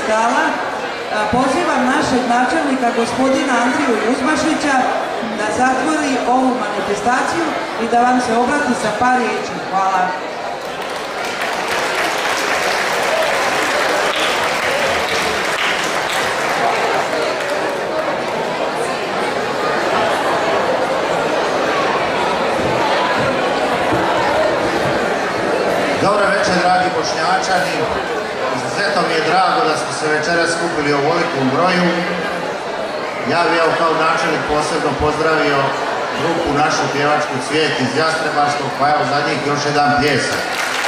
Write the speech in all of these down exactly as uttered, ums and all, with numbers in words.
pedestala pozivam našeg načelnika gospodina Andriju Uzmašića da zatvori ovu manifestaciju i da vam se obrati sa par riječi. Hvala. Dobro večer, dragi Bošnjačani. Izuzetno mi je drago da smo se večeras skupili u ovolikom broju. Ja bih evo kao načelnik posebno pozdravio grupu našu pjevačku Cvijet iz Jastrebarskog, pa evo za njih još jedan pjesak.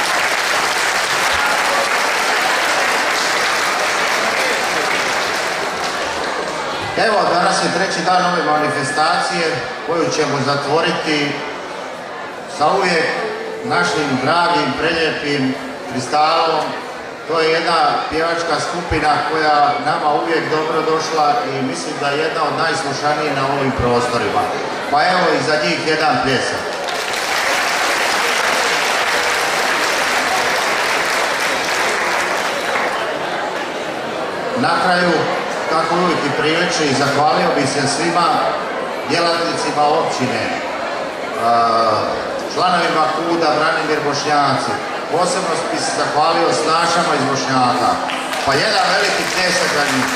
Evo, danas je treći dan ove manifestacije koju ćemo zatvoriti sa uvijek našim dragim, preljepim Kristalom. To je jedna pjevačka skupina koja nama uvijek dobro došla i mislim da je jedna od najslušanijih na ovim prostorima. Pa evo i za njih jedan pjesak. Na kraju, kako uvijek i priliči, zahvalio bi se svima djelatnicima općine, članovima KUD-a Branimir Bošnjaci. Posebno bi se zahvalio snašama iz Bošnjaka. Pa jedan veliki pljesak za njih.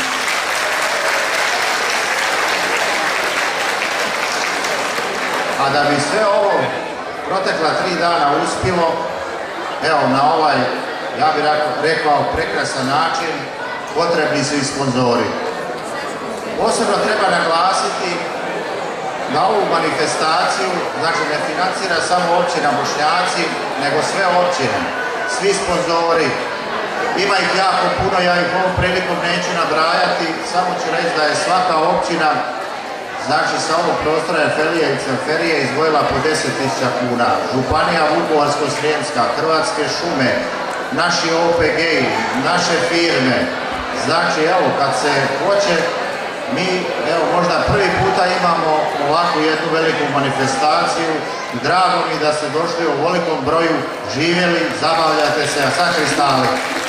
A da bi sve ovo protekla tri dana uspjelo, evo na ovaj, ja bih rekao, prekrasan način, potrebni su i sponzori. Posebno treba naglasiti da ovu manifestaciju, znači ne financira samo općina Bošnjaci, nego sve općine, svi sponzori. Ima ih jako puno, ja ih ovom prilikom neću nabrajati, samo ću reći da je svaka općina, znači sa ovog prostora Efelije i Cvelferije izdvojila po deset tisuća kuna. Županija Vukovarsko-srijemska, Hrvatske šume, naši O P G-i, naše firme. Znači evo, kad se hoće, mi evo možda prvi puta imamo ovakvu jednu veliku manifestaciju. Drago mi da ste došli u velikom broju, živjeli, zabavljate se, a sad Kristali.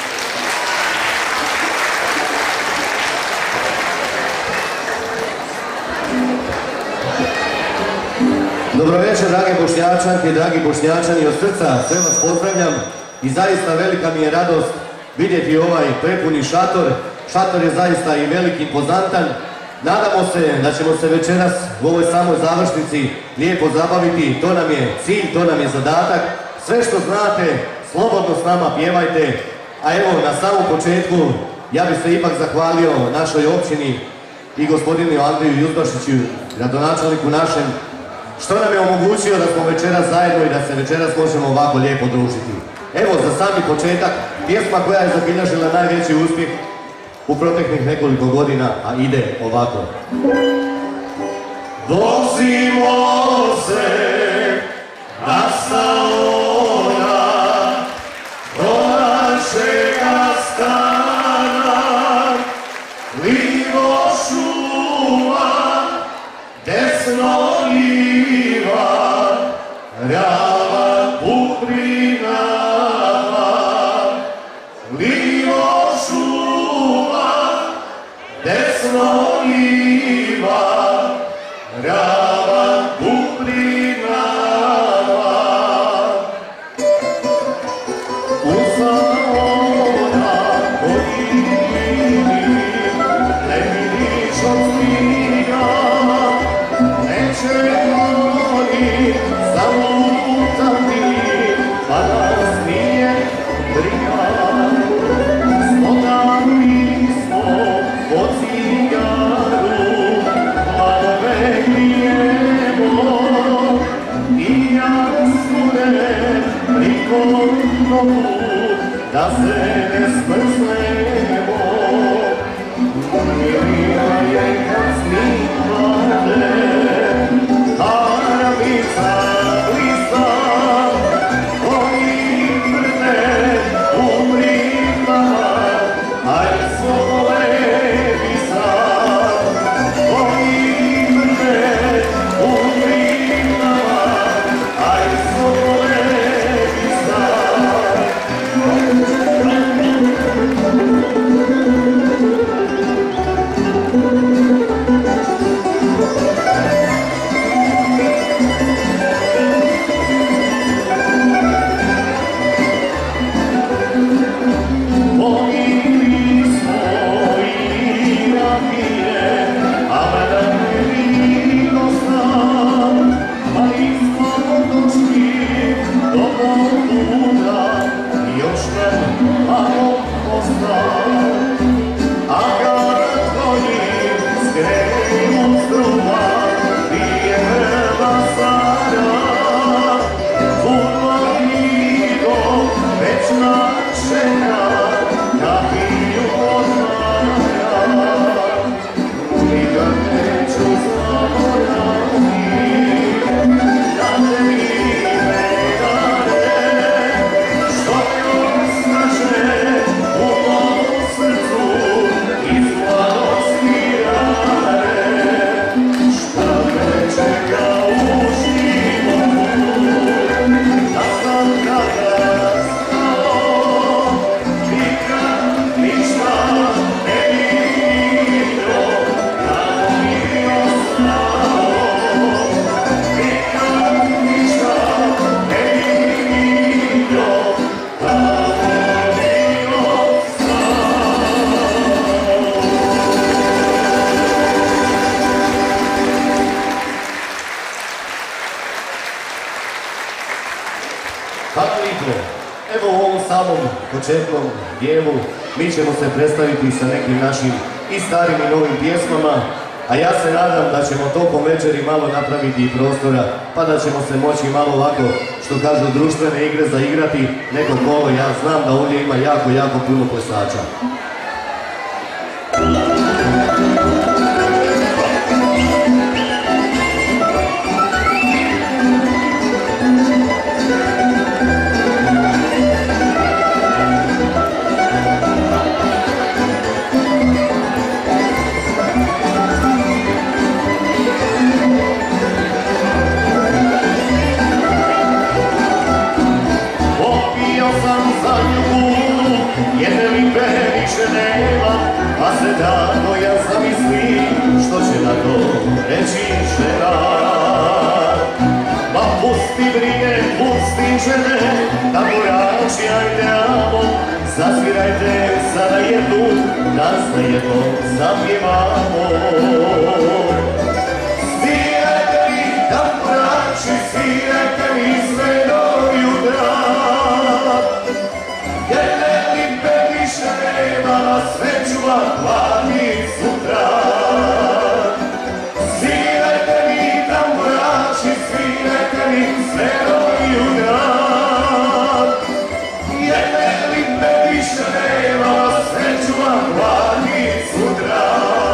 Dobro večer, drage Bošnjačanke, dragi Bošnjačani, od srca sve vas pozdravljam i zaista velika mi je radost vidjeti ovaj prepuni šator. Šator je zaista i veliki, impozantan. Nadamo se da ćemo se večeras u ovoj samoj završnici lijepo zabaviti. To nam je cilj, to nam je zadatak. Sve što znate, slobodno s nama pjevajte. A evo, na samom početku, ja bih se ipak zahvalio našoj općini i gospodinu Andriju Uzmašiću, gradonačelniku našem, što nam je omogućio da smo večeras zajedno i da se večeras možemo ovako lijepo družiti. Evo, za sami početak, pjesma koja je zabilježila najveći uspjeh u proteklih nekoliko godina, a ide ovako. Vozimo se na salona do našega stana, livo šuma, desno njiva, rava putrina, livo šuma, desno njiva, rava putrina. U salona godini, ne vidiš od smiga, neće oni zalutati, pa nas nije briga. Smotani smo po cigaru, hladove grijemo, i ja sude prikodnovu, da se ne smrznemo. Mirina je kad snimate, Arabica lista, koji brne umrima, aj svole visa, koji brne umrima, aj svole visa. Hvala lijepo. Evo u ovom samom početnom dijelu mi ćemo se predstaviti sa nekim našim i starim i novim pjesmama, a ja se nadam da ćemo tokom večeri malo napraviti i prostora, pa da ćemo se moći malo ovako, što kažu, društvene igre zaigrati neko kolo. Ja znam da ovdje ima jako, jako puno plesača. A se tako ja zamislim, što će na to reći žena. Ma pusti brige, pusti žene, tamburači ajde amo, zasvirajte sada jednu, nas na jedno zapjevamo. Svirajte mi tamburači, svirajte mi sve do jutra, jer ne mi pe više nema, sve ću vam plati sutra. Svirajte mi tamburači, svirajte mi sve do jutra, jer ne mi pe više nema, sve ću vam plati sutra.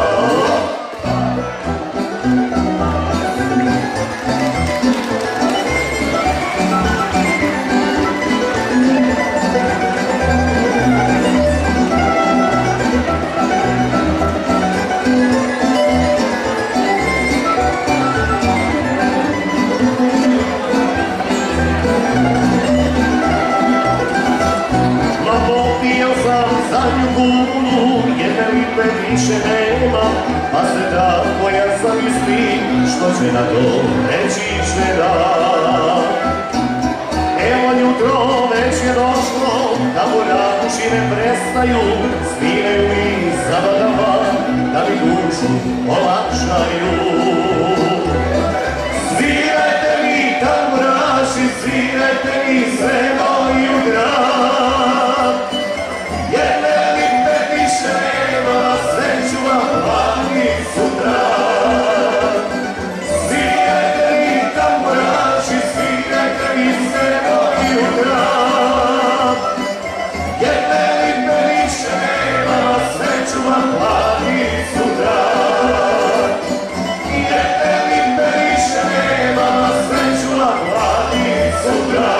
Više nema, pa se tako ja zamislim, što će na to reći žena. Evo jutro već je došlo, tamburači ne prestaju, sviraju mi zabadava, da mi dušu olakšaju. Svirajte mi tamburači, svirajte mi sve do jutra, jer ne mi pe više nema, sve ću vam plati sutra. Svirajte mi tamburači, svirajte mi sve do jutra, jer ne mi pe više nema, sve ću vam plati sutra. Jer ne mi pe više nema, sve ću vam plati sutra.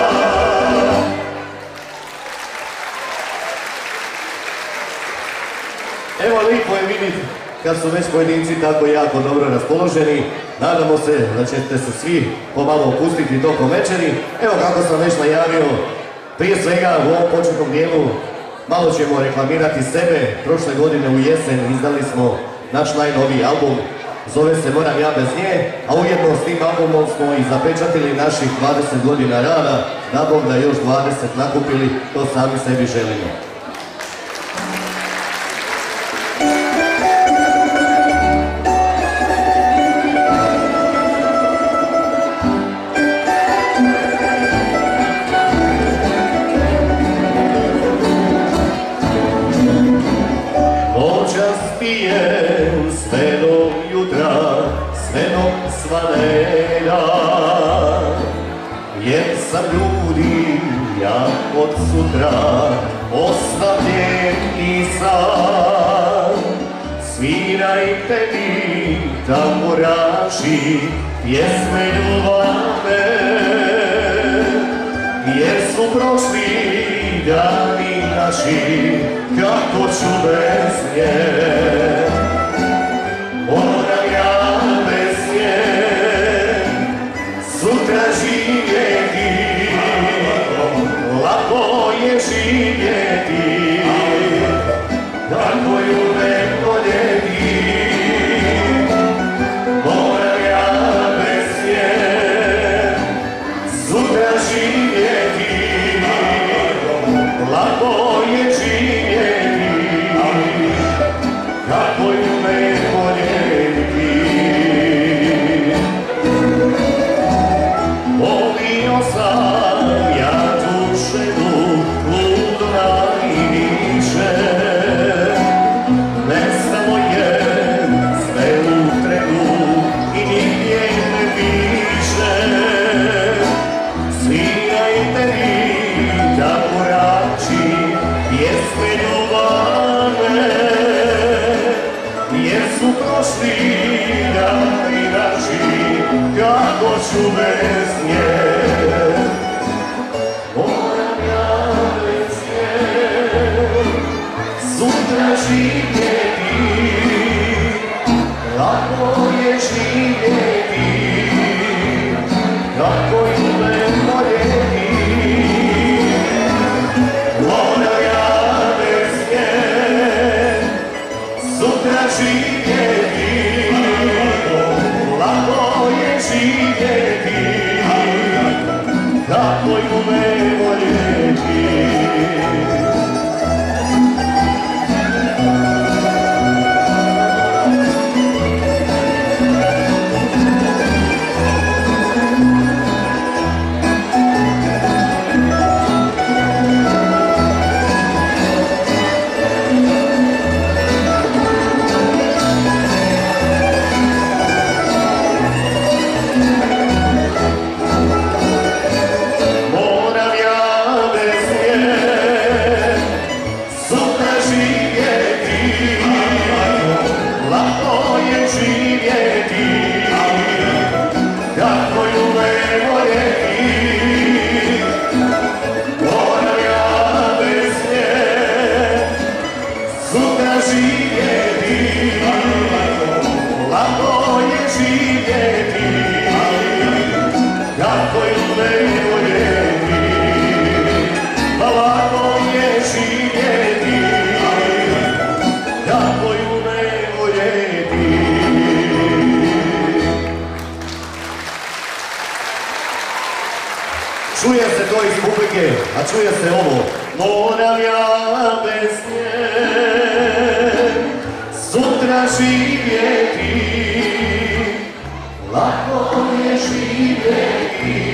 Evo, lijepo je vidjeti kad su već pojedinci tako jako dobro raspoloženi. Nadamo se da ćete se svi pomalo opustiti tokom večeri. Evo, kako sam već najavio, prije svega u ovom početnom dijelu malo ćemo reklamirati sebe. Prošle godine u jesen izdali smo naš najnoviji album, zove se Moram ja bez nje, a ujedno s tim albumom smo i zapečatili naših dvadeset godina rada, da Bog da još dvadeset nakupili, to sami sebi želimo. Sve do jutra, sve do svanera, jer sam ljudi ja od sutra ostavljen i sam. Svirajte mi tamburaši pjesme ljubavne, jer su prošli dani naši, kako ću bez nje. Moram ja bez nje sutra živjeti, lako je živjeti, kako ju ne voljeti. Moram ja bez nje sutra živjeti, lako je živjeti, kako vajteri, đakorači, pjesme ljubavne, jer su prošli dani naši, kako ću bez nje. Moram ja bez nje sutra živjeti, lako je živjeti, kako ime voljeti. Moram ja bez nje sutra živjeti, lako je živjeti, kako ime voljeti. Čuje se to iz publike, a čuje se ovo. Moram ja bez nje sutra živjeti, lako je živjeti,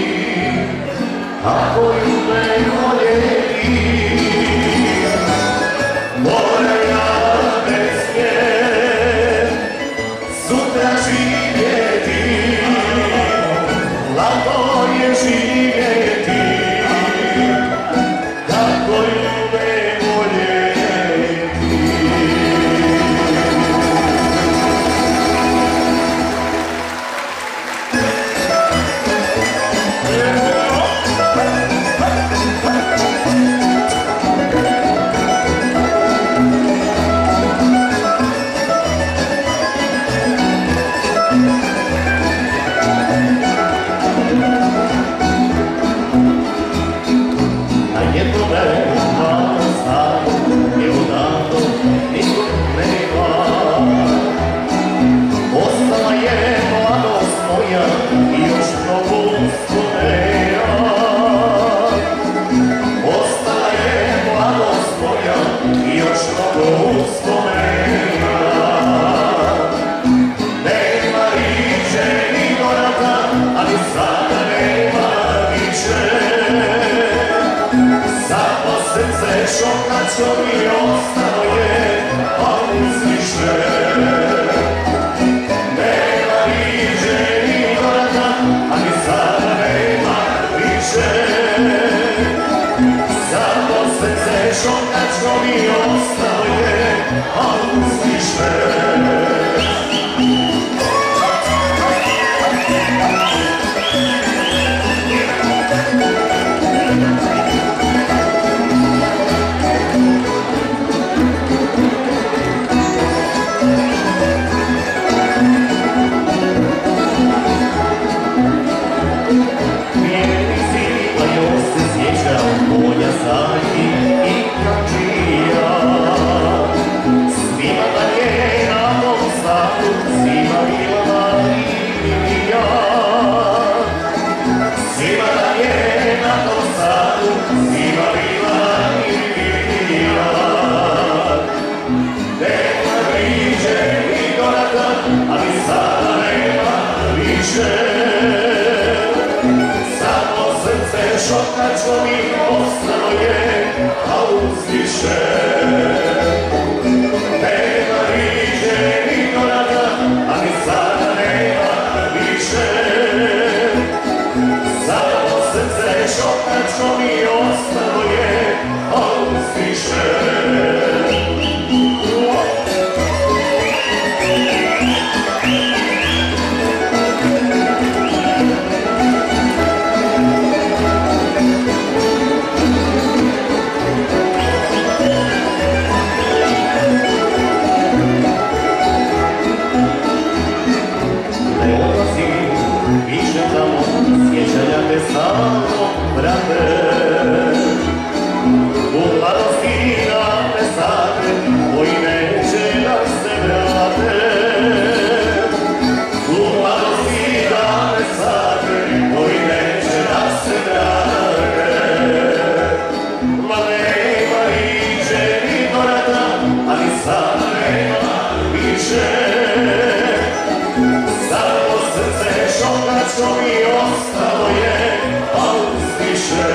ako ju me voljeti. Moram ja bez nje sutra živjeti, lako je živjeti. Što mi ostalo je, a uzviše. Nema riže ni dorata, a ni sada nema više. Samo srce šoka što mi ostalo je, a uzviše. Šoka što mi ostalo je, a uzviše. Nema riže ni dorata, a ni sada nema više. Samo srce šoka što mi ostalo je, a uzviše. Stalno vrate, u mladosti date sate, koji neće da se vrate. U mladosti date sate, koji neće da se vrate. Ma nema iđe ni do rata, ali sad nema više. Samo srce šokačko mi ostalo je, a uzviše.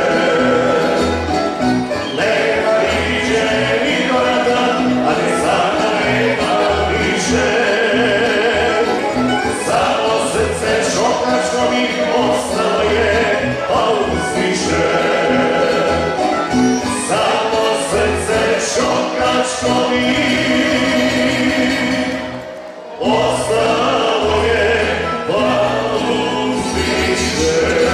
Nema iđe ni do rata, ali sada nema više. Samo srce šokačko mi ostalo je, a uzviše. Samo srce šokačko mi ostalo je, a uzviše.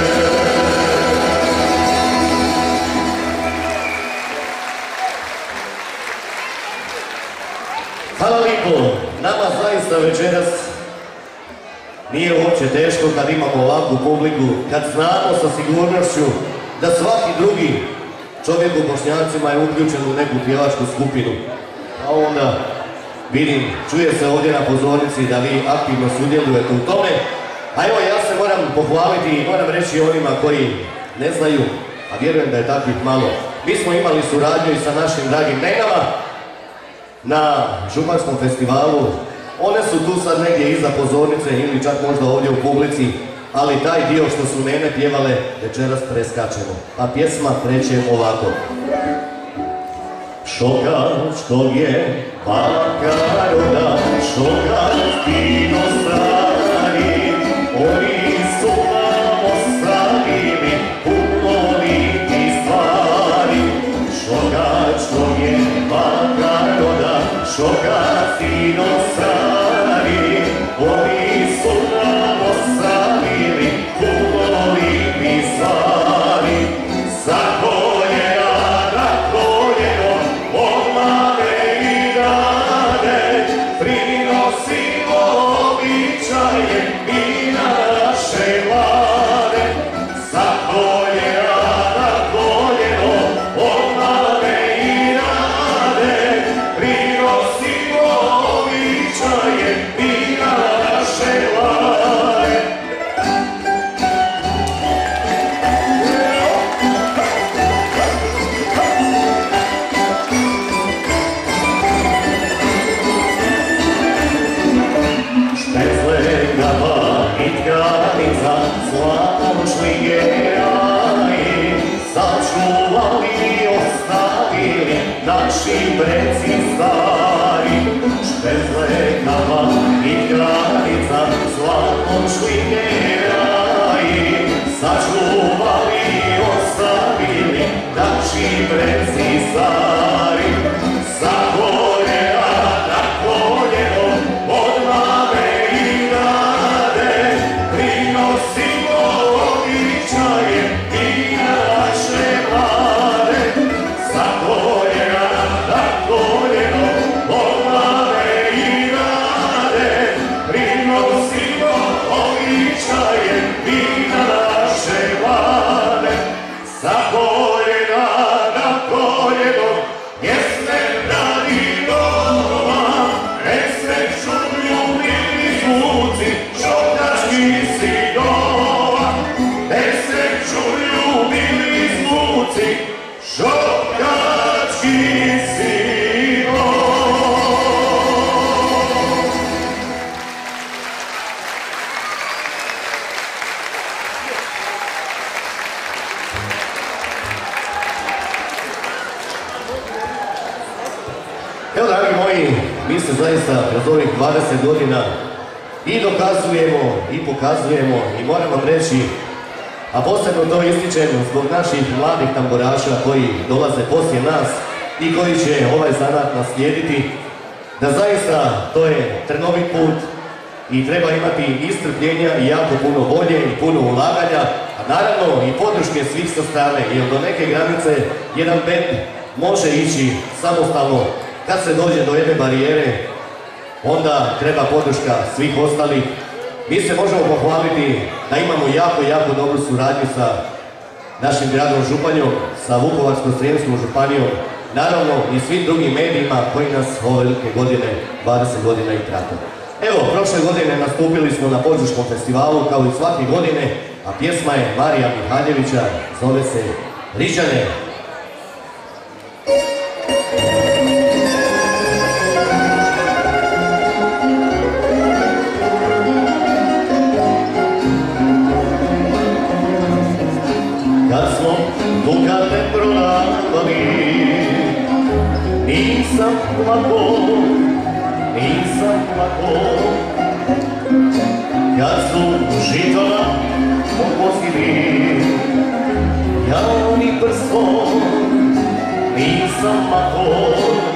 Hvala lijepo, nama zaista večeras nije uopće teško kad imamo ovakvu publiku, kad znamo sa sigurnošću da svaki drugi čovjek u Bošnjacima je uključen u neku pjevačku skupinu. A onda vidim, čuje se ovdje na pozornici da vi aktivno sudjelujete u tome. A evo ja se moram pohvaliti i moram reći onima koji ne znaju, a vjerujem da je takvih malo. Mi smo imali suradnju i sa našim dragim nenama na županskom festivalu. One su tu sad negdje iza pozornice ili čak možda ovdje u publici, ali taj dio što su nene pjevale večeras preskačemo. A pjesma kreće ovako. Šokačko je baka roda, šokač fino stari, oni su nam ostavili puno lijepih stvari. Šokačko je baka roda, šokač fino stari, oni su nam ostavili puno lijepih stvari. Za koljena na koljeno, od mame i dane, prinosimo običaje i naše vlade. Za koljena na koljeno, od mame i dane, prinosimo običaje i naše vlade. Špeclegava i tkanica, slavnošli gejaji, sačuvali i ostavili naši preci stari. Špeclegava i tkanica, slavnošli gejaji, sačuvali i ostavili naši preci stari. Za koljena na koljeno, od mame i dade, prinosimo običaje i naše vlade. Za koljena na koljeno, od mame i dade, prinosimo običaje i naše vlade. Za koljena na koljeno, jesme radi doma, nek se čuju zvuci šokačkih sinova. Nek se čuju mili zvuci šokačkih sinova. Evo, dragi moji, mi se zaista kroz ovih dvadeset godina i dokazujemo i pokazujemo i moram vam reći a posebno to ističem zbog naših mladih tamburaša koji dolaze poslije nas i koji će ovaj zanat naslijediti, da zaista to je trnovit put i treba imati i strpljenja i jako puno volje i puno ulaganja, a naravno i podrške svih sa strane, jer do neke granice jedan bend može ići samostalno. Kad se dođe do jedne barijere, onda treba podrška svih ostalih. Mi se možemo pohvaliti da imamo jako, jako dobru suradnju sa našim gradom Županjom, sa Vukovarsko-srijemskom županijom, naravno i svim drugim medijima koji nas ove velike godine, dvadeset godina i trate. Evo, prošle godine nastupili smo na Požeškom festivalu kao i svake godine, a pjesma je Marija Mihaljevića, zove se Riđane. Kad smo dukate prodavali, nisam lako, nisam lako. Kad su žitona opozili, ja ni prstom nisam lako.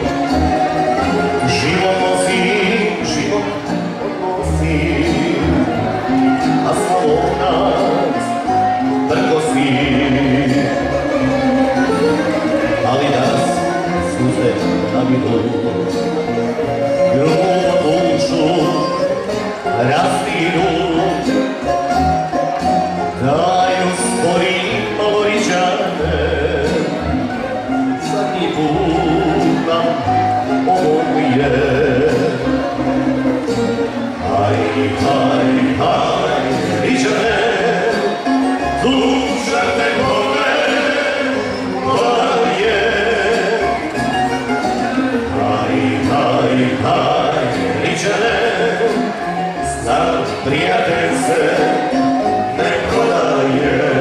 Život nosi, život odnosi, a Slavonac prkosi. Ali nas suze navidu, grubo dušu rastiru, daju spori malo Riđane, zadnji put nam ovo je. Haj, haj, haj, Riđane, duša te vole, vola je. Haj, haj, haj, Riđane, star prijatelj se ne prodaje.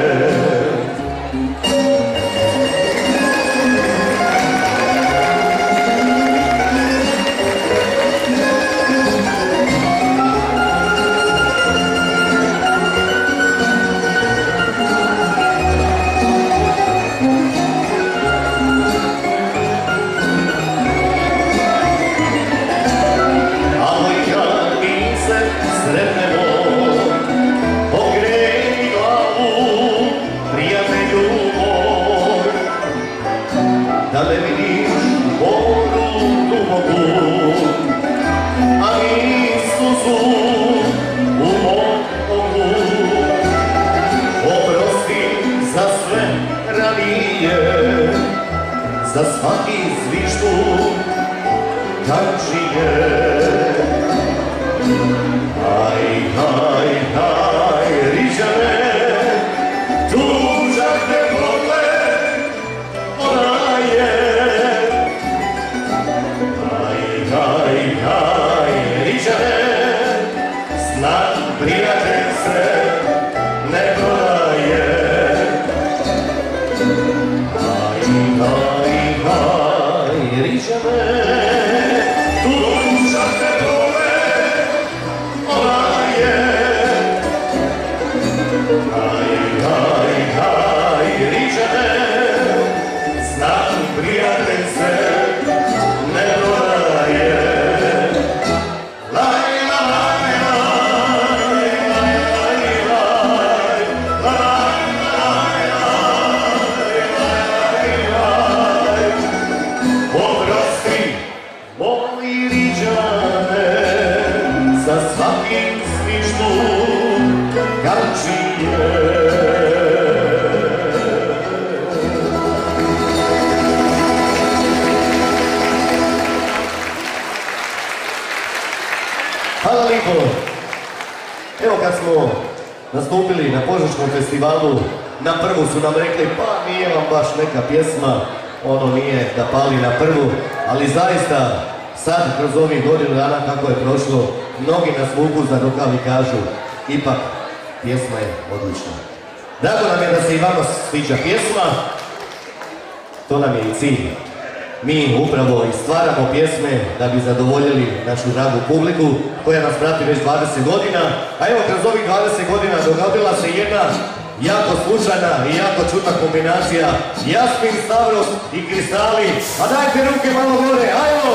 Da me vidiš u moru duboku, a i suzu u mom oku. Oprosti za sve ranije, za svaki zviždu tančije. Haj, haj, haj, Riđane, tuža te vole, ona je. Haj, haj, haj, Riđane, znam prijatelj se ne prodaje. Haj, haj, haj, Riđane, tuža te vole, ona je. Haj, haj, haj, Riđane, znam prijatelj se ne prodaje. Laj, laj, laj, laj, laj, laj, laj, laj, laj, laj. Oprosti, moji Riđane, za svakim sviždu gančije. Hvala lijepo. Evo kad smo nastupili na Požeškom festivalu, na prvu su nam rekli pa nije vam baš neka pjesma, ono nije da pali na prvu, ali zaista sad kroz ovih godinu dana kako je prošlo, mnogi nas vuku za rukav i kažu ipak pjesma je odlična. Drago nam je da se i vama sviđa pjesma, to nam je i cilj. Mi upravo i stvaramo pjesme da bi zadovoljili našu dragu publiku koja nas prati već dvadeset godina, a evo kroz ovih dvadeset godina dogodila se jedna jako slučajna i jako čudna kombinacija. Jasmin, Stavros i Kristali. A dajte ruke malo gore, ajmo!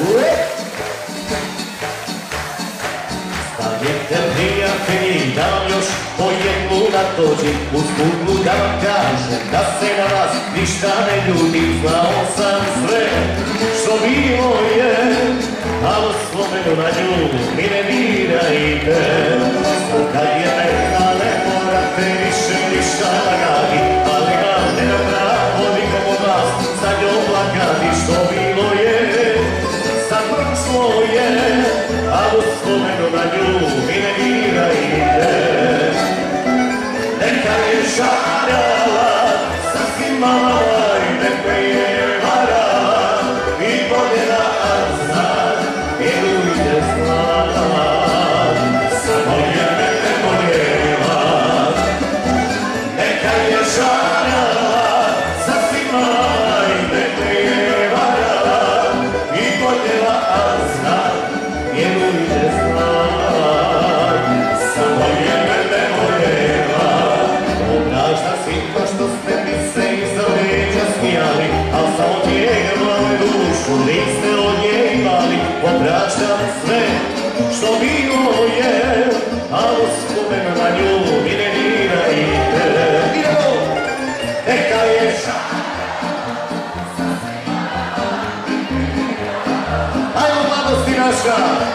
Stavljete prijatelji, da vam još po jednu natođi, uz kuglu da vam kažem da se na vas ništa ne ljuti. Znao sam sve što bilo je, ali spomenu na nju mi ne dirajte. Kad je neka ne morate više ništa lagati, ali vam ne na pravo nikom od vas za njom plakati. Što bilo je, sad prošlo je, ali spomenu na nju mi ne dirajte. Neka je žarala sa svima vama i neka je varala i voljela zna i ljubite zna. Samo je mene voljela. Neka je žarala sa svima vama i neka je varala i voljela zna i ljubite zna. Samo je mene voljela. Obražna svima što ste mi se iza leđa smijali, al samo tijelo i dušu niste od nje imali. Obražam sve što bilo je, al uspomenu na nju mi ne dirajte. Idemo! Neka je ajmo mladosti naša!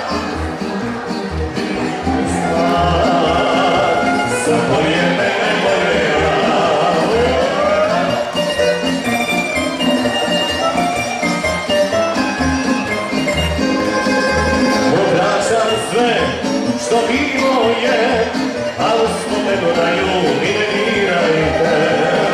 Samo je mene voljela. Obraćam sve što bilo je, ali uspomenu na nju mi ne dirajte.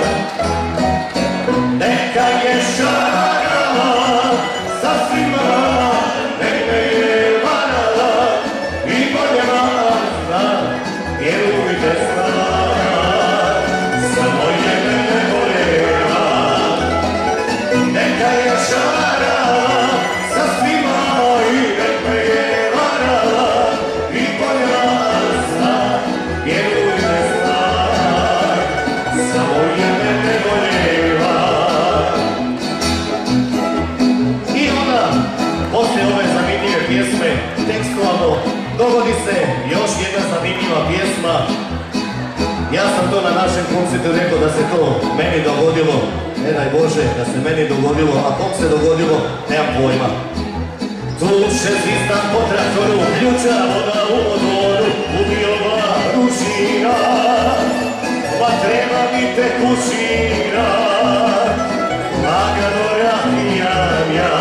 Neka je žarala sa svima, neka je varala i voljela zna, jer uvijek zna. Samo je mene voljela. Neka je žarala sa svima i neka je varala i voljela zna, jer uvijek zna. Samo je mene voljela. I onda, poslije ove zanimljive pjesme, tekstualno, dogodi se još jedna zanimljiva pjesma. Ja sam to na našem koncertu rekao da se to meni dogodilo. Ne daj Bože da se meni dogodilo, a kom se dogodilo, nemam pojma. Tuče zvistan po traktoru, ključa voda u motoru, ubio dva ručina, pa treba mi tekućina. Lagano razvijam ja,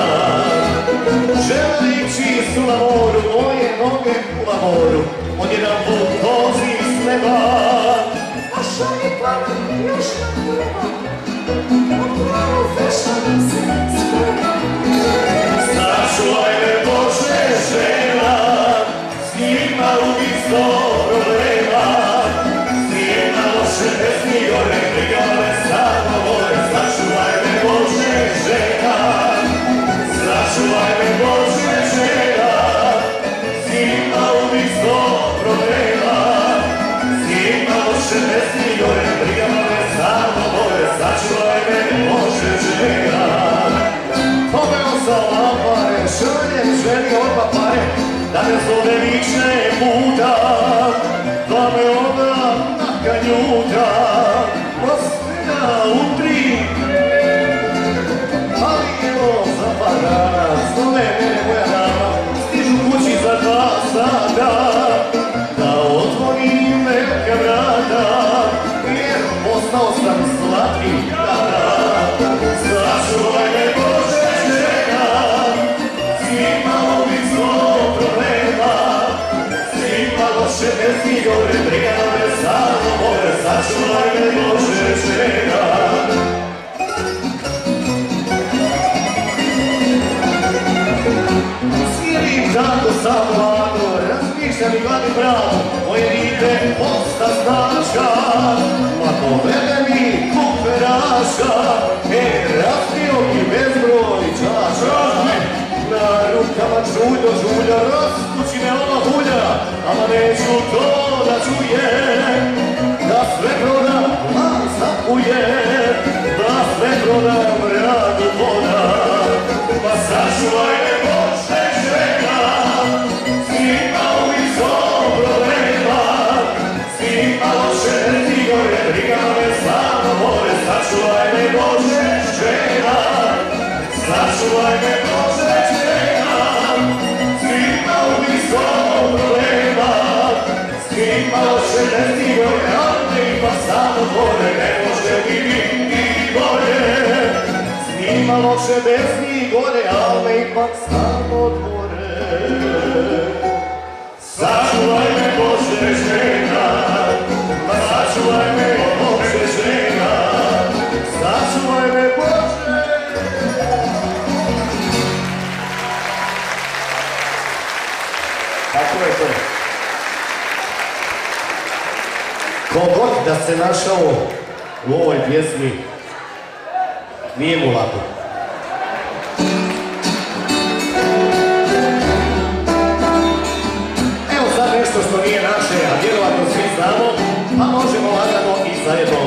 želići su na moru, moje noge u lamoru, odjedan put vozi s neba. A šalje plava još na treba, upravo vešam se sprema. Sačuvaj me Bože žena, s njima uvijek sto problema. Svijetna loše pesmi gore, briga me samo vole. Sačuvaj me Bože žena, sačuvaj me Bože žena, s njima uvijek sto problema. Svijetna loše pesmi gore, briga me samo vole. Sačuvaj me Bože žena. Pomeo sam lapare, šrljem želi odmah pare, da me zove više puta, da me onda nakanjuta, posljedna u tri. Ali evo za par dana, zove mene moja dama, stižu kući za dva sata, da otvorim velika vrata, jer postao sam slatki tada. Sačuvaj me Bože žena, svima uvijek sto problema. Svima loše pesmi gore, briga me samo more. Sačuvaj me Bože žena. Svijerim tako samo lako, razmišljam i gladim pravo, moje dite posta značka, pa povede mi kuperaška, e, razbio mi bezbroj čaša. Na rukama žuljo, žulja, raspućine ova hulja, ama neću to da čujem, da sve prodam kupuje, da sve prodam radu voda. Pa sačuvaj me Bože žena, svima uvijek zbog problema, svima loše ti gore, briga me samo more. Sačuvaj me Bože žena, sačuvaj me Bože žena, svima uvijek zbog problema, svima loše ti gore, ali pa samo more, ne može mi biti bolje. Svima loše bez njih gore, ali ipak samo dvore. Sačuvaj me Bože žena, pa sačuvaj me Bože žena, sačuvaj me Bože. Tako je to. Kogod da se našao u ovoj pjesmi, nije mu lako. Evo sad nešto što nije naše, a vjerovatno svi znamo, pa možemo lagano i zajedno.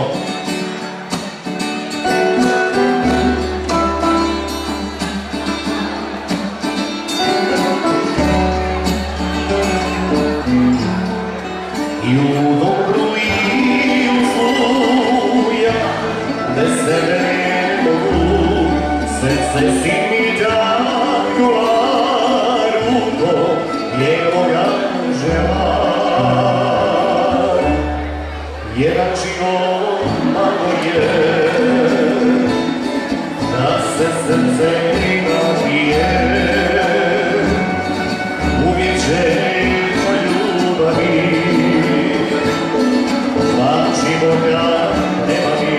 I u dobru i u zlu ja vesele ne mogu, srce si mi daju laruko, je moja želar. Jedan život malo je, da se srce mi nabije, uvijek će o ljubavi, a života nema mi.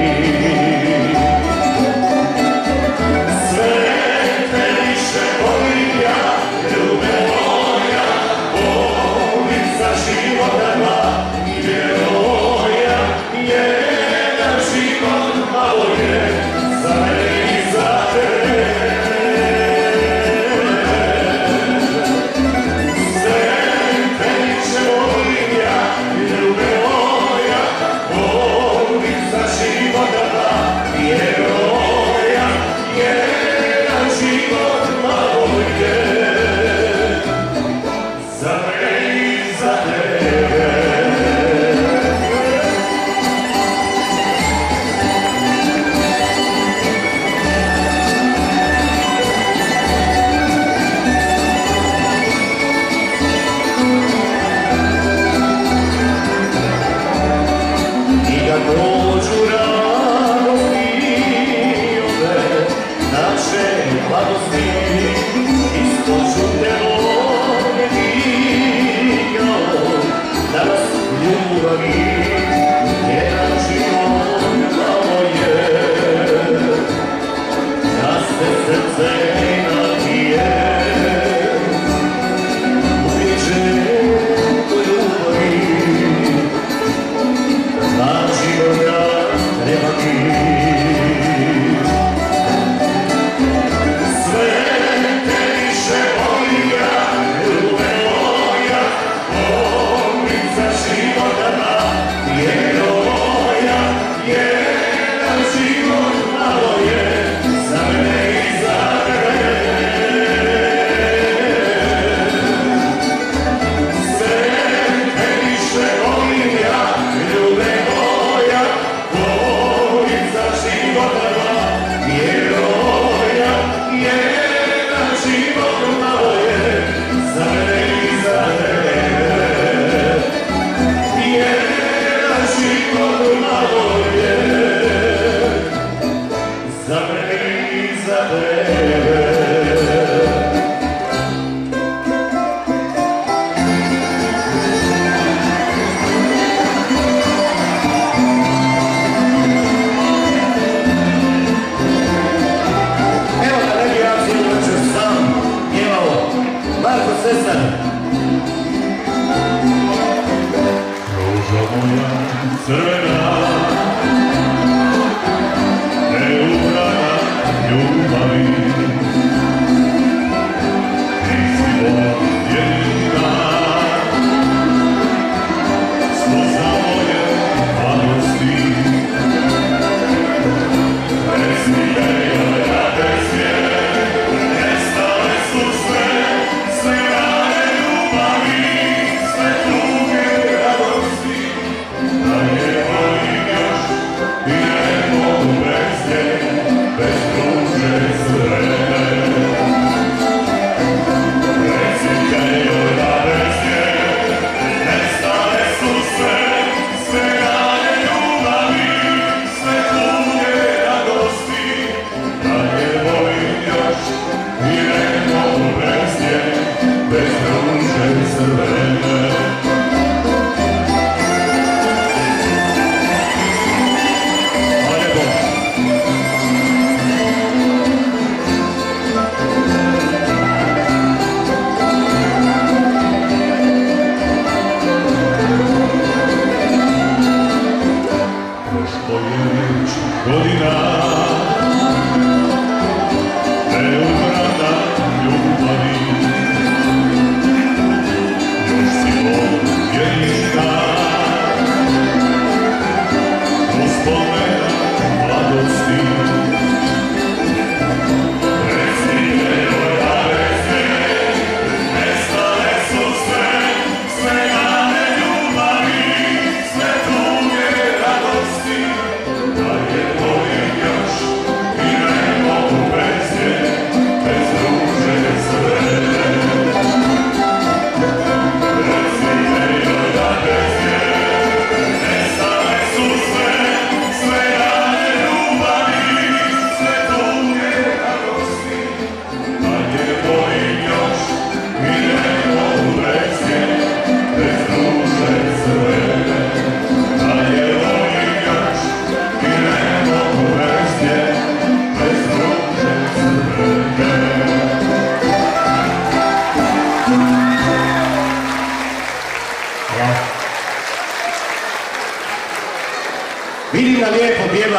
Sve te više volim ja, ljube moja, volim za života dva, vjeroja, jedan život malo je, za mene i za tebe.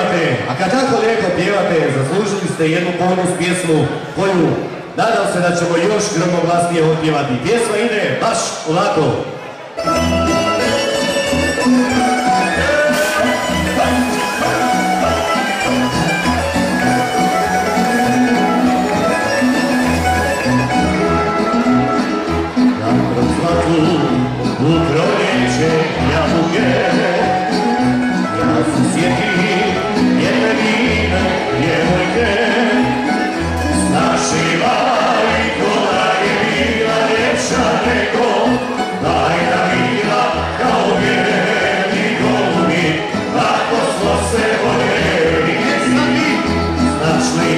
pjevate, a kad tako lijepo pjevate, zaslužili ste jednu bonus pjesmu koju nadam se da ćemo još gromoglasnije otpjevati. Pjesma ide baš ovako. U proljeće jabuke, ja se sjetim jedne vine djevojke, snašila i kola je bila ljepša nego bajna bila kao bijeli golubi, tako smo se voljeli, znašli.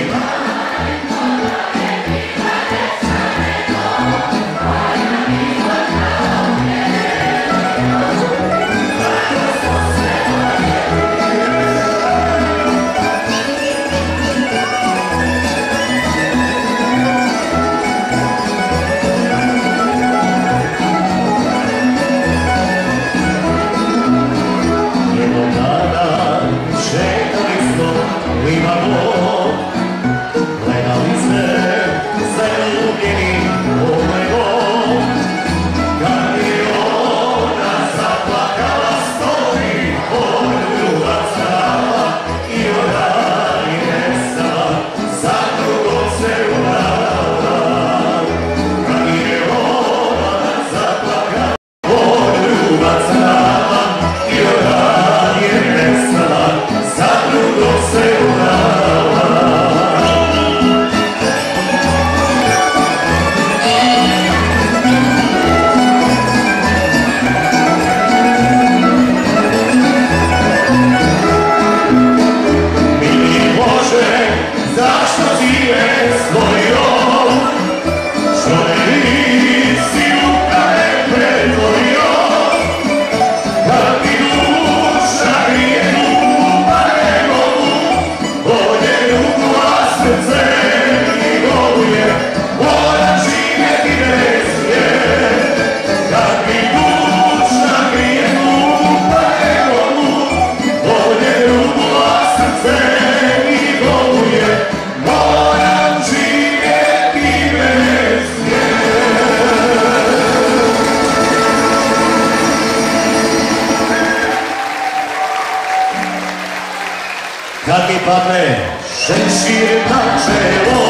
Kad mi padne šešir na čelo,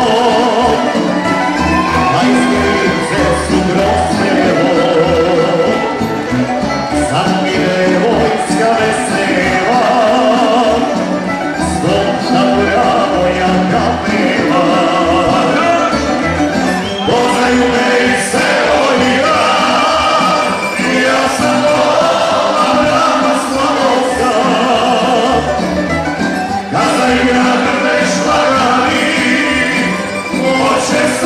majskirice su groznevo, sad mi je vojska vesela, stop na bravo ja kapela. Poznaju me i selo i grad, ja sam ova brava Slavovska. Kada igra drveš lagani, hoće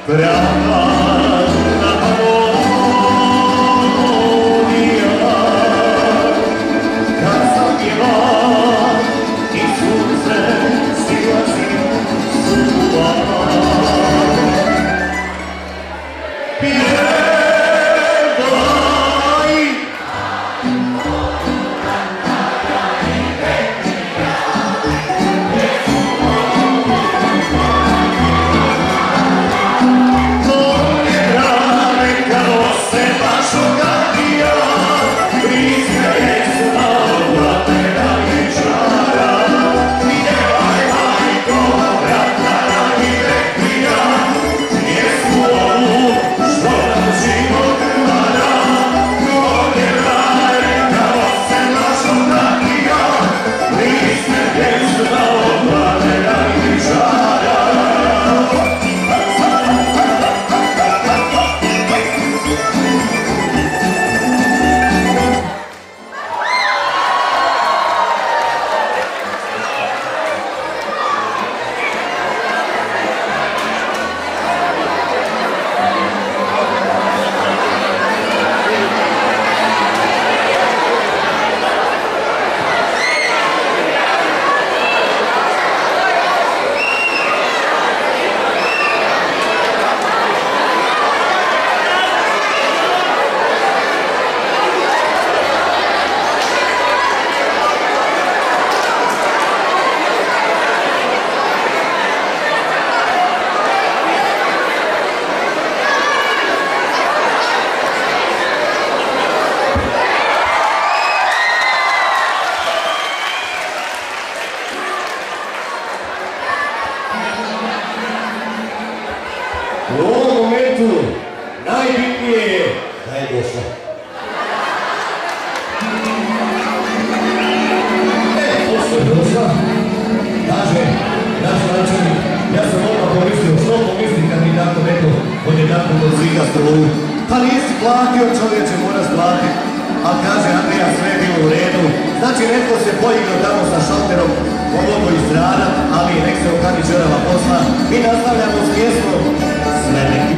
Preamana melodija, kad sam pjeva i sunce silazi suva. Pjevaj! U ovom momentu najbitnije je da je došla. E, pošto je došla, kaže naš načelnik, ja sam odmah pomislio, što pomisli kad mi tako neko od jednako do svika struju. Pa nisi platio, čovječe, moraš platit. A kaže Andrija, sve je bilo u redu. Znači, netko se poigrao tamo sa šalterom, pomogu izradat, ali nek se okani čerava posla. Mi nastavljamo s pjesmom Sve neki.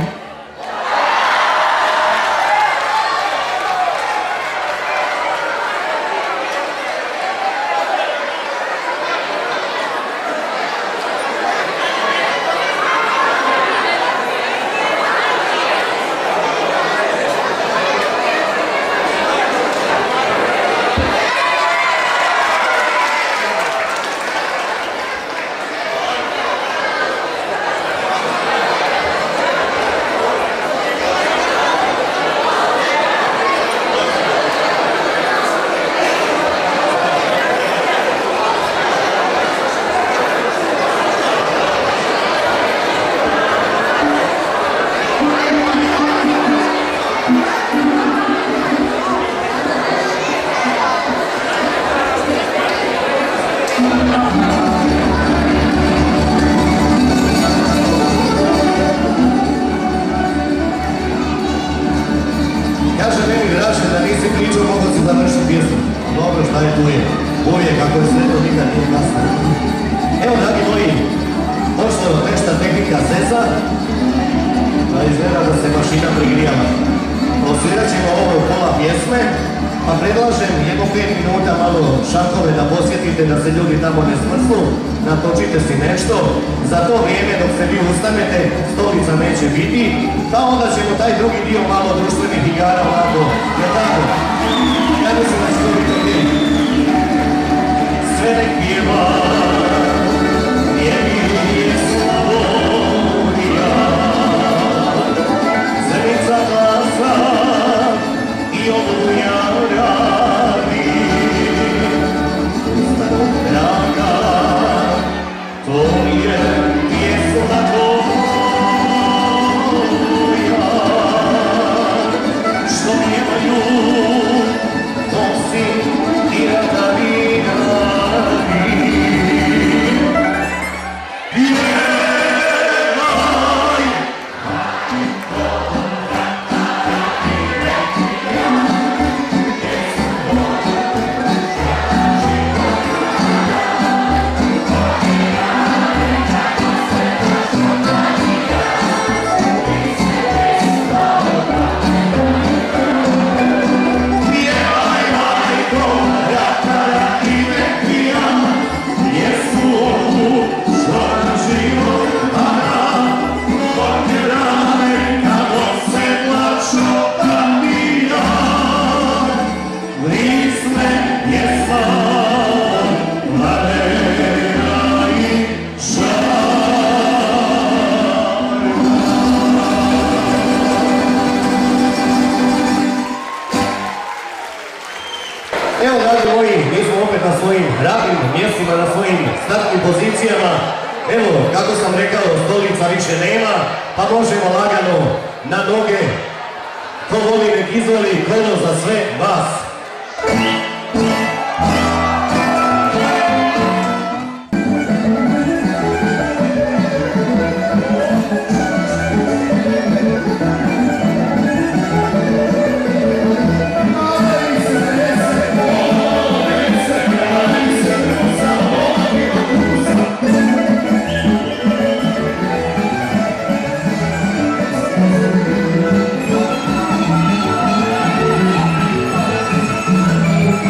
Kaže meni Draže da nisi pričao, mogo si završiti pjesmu. Dobro, šta je tu je? Uvijek, kako je sve to nikad nije kasno. Evo, dragi moji, pošto nešta tehnika sesa, pa izgleda da se mašina prigrijava. Osvirat ćemo ovo pola pjesme, pa predlažem jedno pet minuta malo šakove da posjetite, da se ljudi tamo ne smrsnu, natočite si nešto. Za to vrijeme dok se vi ustanete, stolica neće biti, pa onda ćemo taj drugi dio malo društvenih igara ovako, jer tako? Ja mislim da će to biti okej. Sve nek pjeva, je Slavonija, zenica glasa i oluja radi. Draga, to je pjesma tvoja, što pjevaju osim i ratari. Yeah! mjestima na svojim startnim pozicijama. Evo, kako sam rekao, stolica više nema, pa možemo lagano na noge. Ko voli nek izvoli, kolo za sve vas. Thank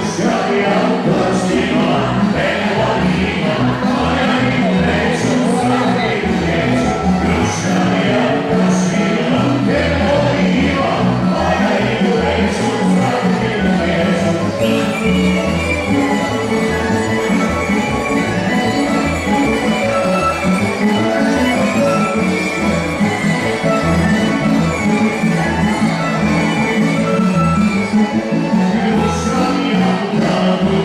Love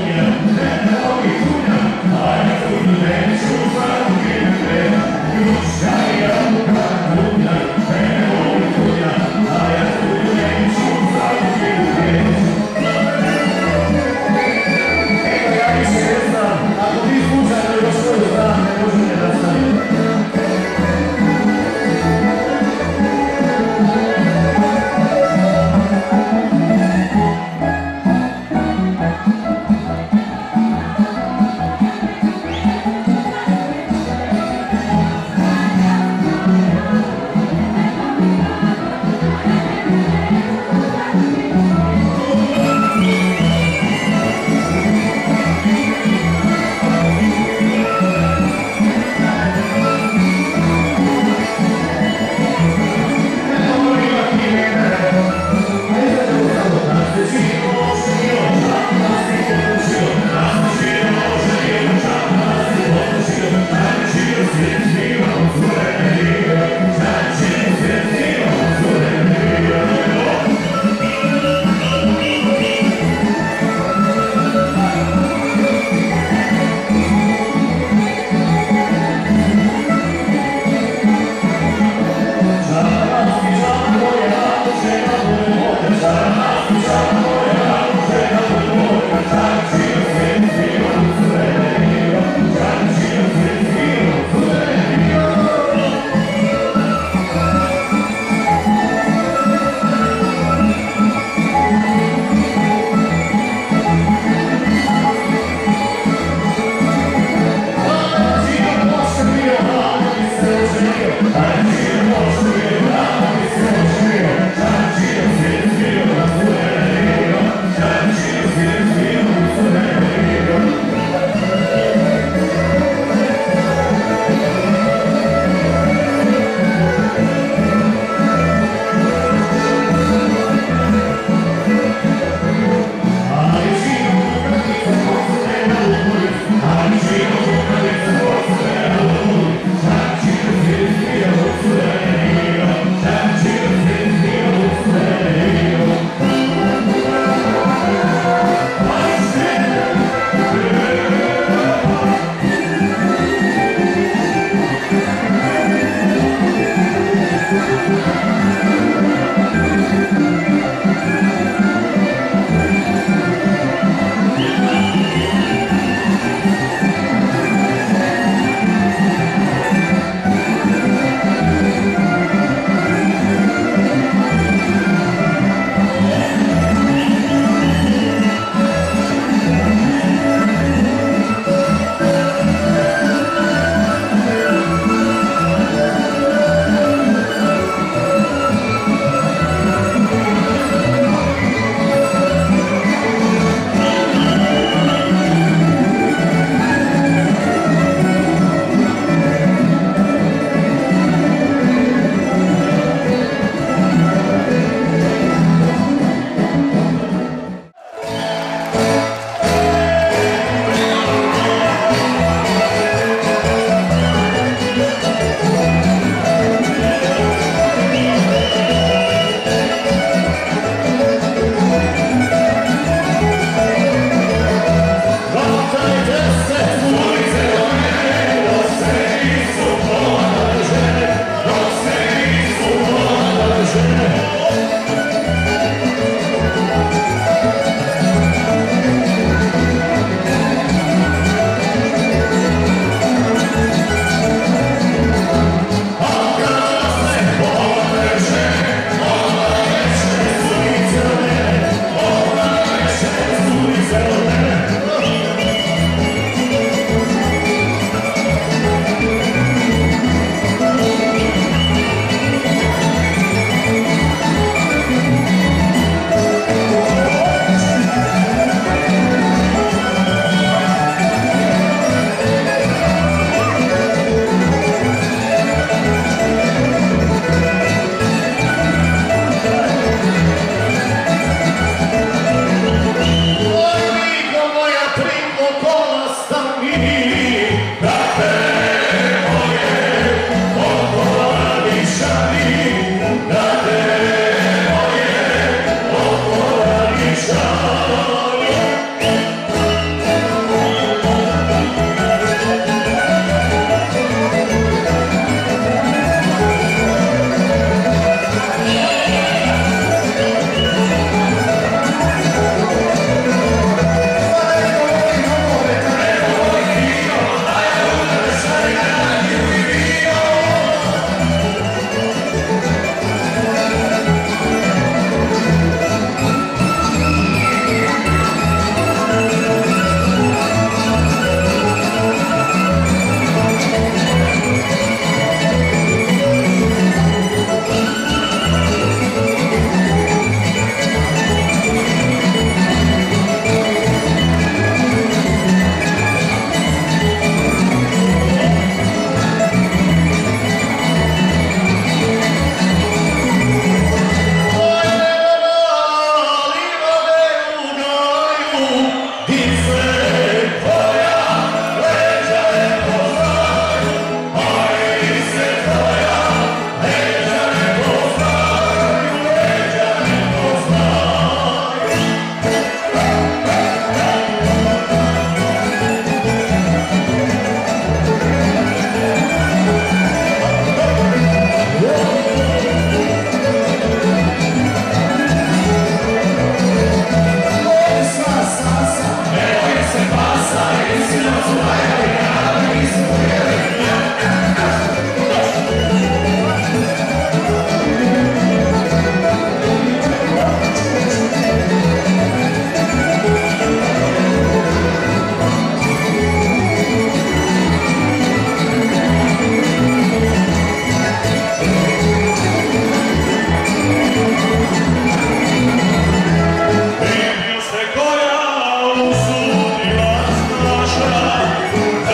Vidio se koja usudila straša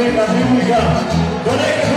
velika publika, to neka